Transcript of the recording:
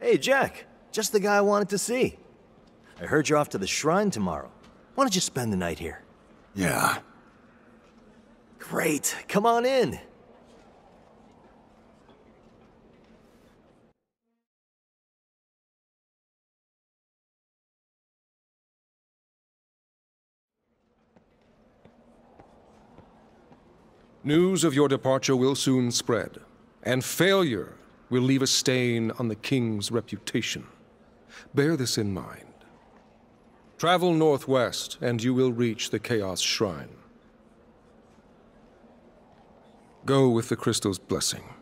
Hey, Jack. Just the guy I wanted to see. I heard you're off to the shrine tomorrow. Why don't you spend the night here? Yeah. Great. Come on in. News of your departure will soon spread, and failure will leave a stain on the king's reputation. Bear this in mind. Travel northwest, and you will reach the Chaos Shrine. Go with the crystal's blessing.